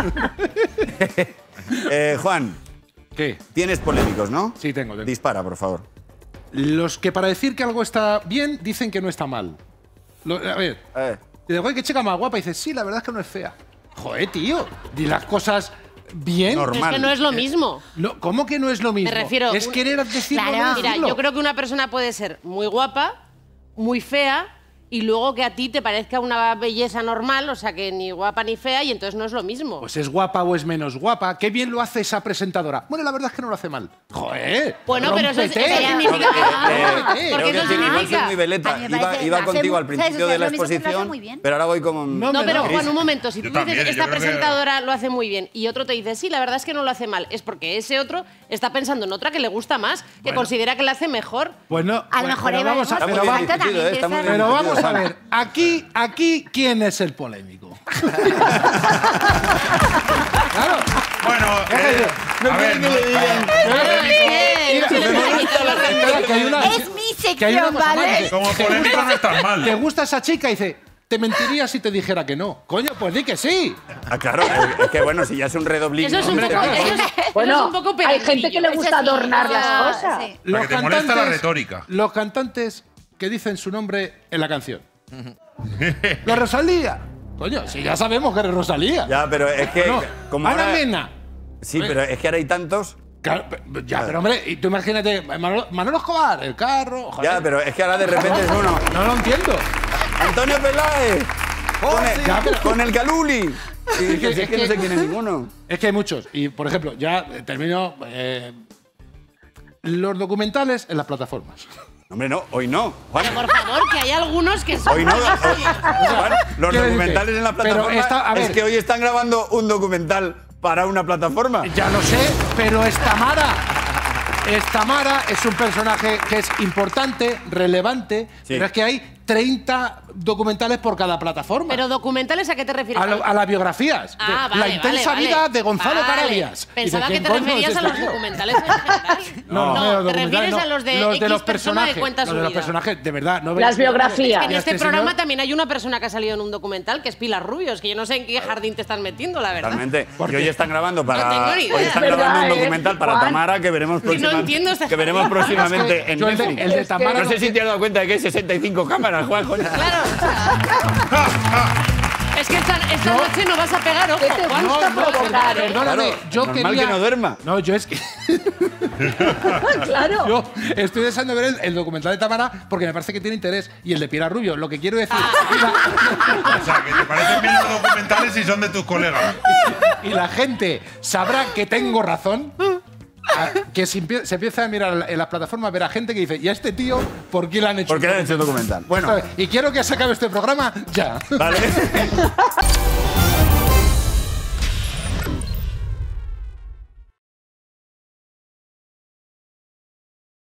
Juan. ¿Qué? Tienes polémicos, ¿no? Sí, tengo. Dispara, por favor. Los que para decir que algo está bien dicen que no está mal. A ver. Dice, joder, qué chica más guapa. Y dices, sí, la verdad es que no es fea. Joder, tío. Di las cosas bien. Normal. Es que no es lo mismo. No, ¿cómo que no es lo mismo? Me refiero. Es querer decirlo. Claro. Mira, yo creo que una persona puede ser muy guapa, muy fea, y luego que a ti te parezca una belleza normal, o sea, que ni guapa ni fea, y entonces no es lo mismo. Pues es guapa o es menos guapa. Qué bien lo hace esa presentadora. Bueno, la verdad es que no lo hace mal. ¡Joder! Bueno, pero eso significa Porque eso igual soy muy veleta. Iba contigo al principio de la exposición, pero ahora voy como... No, pero Juan, un momento. Si tú dices, esta presentadora lo hace muy bien, y otro te dice, sí, la verdad es que no lo hace mal, es porque ese otro está pensando en otra que le gusta más, que considera que la hace mejor. Bueno, a lo mejor vamos a pero vamos a ver, aquí, ¿quién es el polémico? Claro. Bueno, no quieren que le digan. Es mi sección, ¿vale? Como polémico no estás mal. ¿Te gusta esa chica? Y dice, te mentiría si te dijera que no. Coño, pues di que sí. Ah, claro, es que bueno, si ya es un redoblín. Eso es un poco, bueno, un poco hay gente que le gusta adornar las cosas. Sí. La que te molesta la retórica. Los cantantes que dicen su nombre en la canción. La Rosalía. Coño, si ya sabemos que eres Rosalía. Ya, pero es que... No, como Ana ahora- Mena. Sí, pero es que ahora hay tantos... Claro, ya, pero hombre, y tú imagínate, Manolo Escobar, el carro. Joder. Ya, pero es que ahora de repente es uno... No lo entiendo. ¡Antonio Peláez! Con el Caluli. Y Es que- es que no sé quién es ninguno. Es que hay muchos. Y, por ejemplo, ya termino. Los documentales en las plataformas. Hombre, no, hoy no. Juan, Por favor, que hay algunos que son... hoy no. Juan, los ¿Qué documentales dices? en la Pero plataforma está- a ver. es que hoy están grabando un documental para una plataforma. Ya lo sé, pero Estamara es un personaje que es importante, relevante, pero es que hay 30 documentales por cada plataforma. Pero documentales, ¿a qué te refieres? A las biografías. Ah, La intensa vida de Gonzalo Vale. Carabias. Pensaba Dice, que te ¿quién coño referías es a los este tío? documentales en general. No, te refieres a los de X los persona personajes. que cuenta su Los de los vida. personajes, de verdad. No Las biografías. En Y este este programa señor- también hay una persona que ha salido en un documental, que es Pilar Rubios, que yo no sé en qué jardín te estás metiendo, la verdad. Totalmente. Y hoy están grabando para. No tengo ni idea. Hoy están ¿Verdad, grabando un documental para Juan? Tamara que veremos no entiendo próximamente. este Que veremos próximamente en Yo el Netflix. de Tamara No sé si te has dado cuenta de que hay 65 cámaras, Juan. Claro. Es que esta noche no vas a pegar, ojo. ¿Qué te Juan. gusta provocar, Perdóname, Claro, yo normal quería… que no duerma. No, yo es que… Claro. Yo estoy deseando ver el documental de Tamara porque me parece que tiene interés. Y el de Pilar Rubio, lo que quiero decir… O sea, que te parecen bien los documentales y son de tus colegas. y la gente sabrá que tengo razón… Que se empieza a mirar en las plataformas, ver a gente que dice, ¿y a este tío por qué le han hecho? ¿Por qué le han hecho el documental? Bueno, Y quiero que se acabe este programa ya. vale.